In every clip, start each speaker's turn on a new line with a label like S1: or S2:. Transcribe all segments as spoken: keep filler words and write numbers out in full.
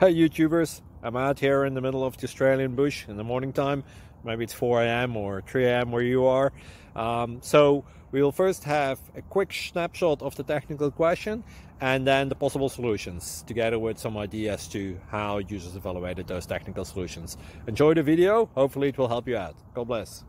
S1: Hey YouTubers, I'm out here in the middle of the Australian bush in the morning time. Maybe it's four A M or three A M where you are. Um, so we'll first have a quick snapshot of the technical question and then the possible solutions, together with some ideas to how users evaluated those technical solutions. Enjoy the video, hopefully it will help you out. God bless.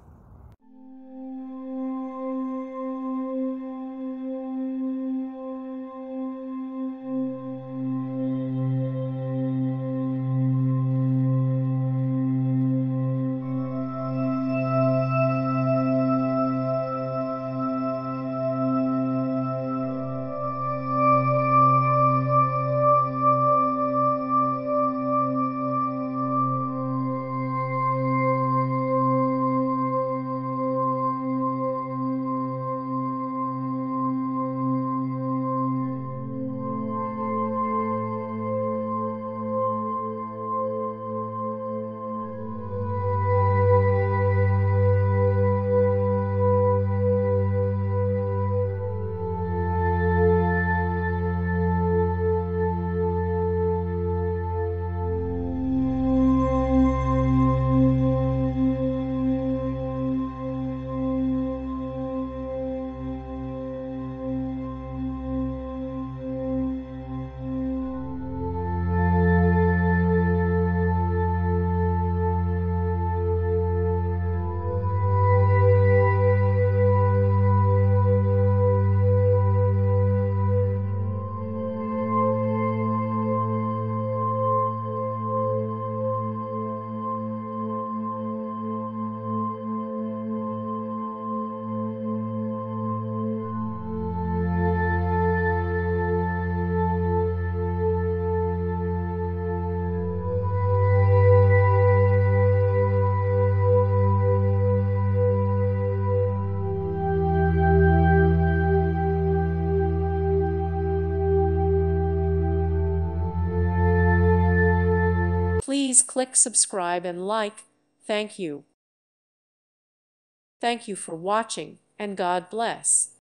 S2: Please click subscribe and like. Thank you. Thank you for watching, and God bless.